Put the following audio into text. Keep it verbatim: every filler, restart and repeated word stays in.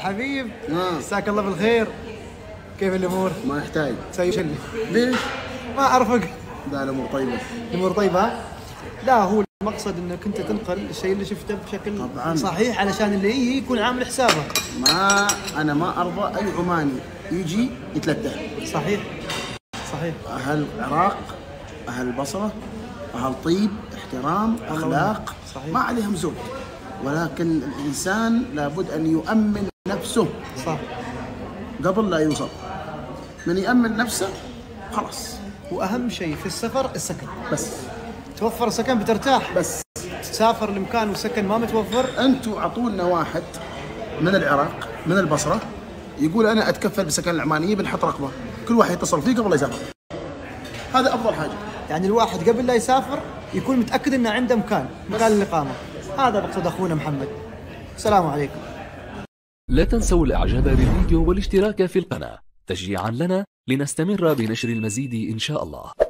حبيب آه. مساك الله بالخير. كيف الامور؟ ما يحتاج. تسوي شلي؟ ليش؟ ما اعرفك. لا الامور طيبه. الامور طيبه؟ لا هو المقصد انك انت تنقل الشيء اللي شفته بشكل طبعاً. صحيح علشان اللي يجي يكون عامل حسابه. ما انا ما ارضى اي عماني يجي يتلدى. صحيح صحيح. اهل العراق، اهل البصره، اهل طيب، احترام، اخلاق، صحيح. ما عليهم زود، ولكن الانسان لابد ان يؤمن نفسه صح. قبل لا يوصل. من يأمن نفسه خلاص. واهم شيء في السفر السكن. بس توفر سكن بترتاح. بس تسافر لمكان وسكن ما متوفر. انتوا اعطونا واحد من العراق من البصره يقول انا اتكفل بسكن العمانيه، بنحط رقمه، كل واحد يتصل فيه قبل لا يسافر. هذا افضل حاجه. يعني الواحد قبل لا يسافر يكون متاكد انه عنده مكان مكان الاقامه. هذا مقصود اخونا محمد. السلام عليكم. لا تنسوا الاعجاب بالفيديو والاشتراك في القناه تشجيعا لنا لنستمر بنشر المزيد ان شاء الله.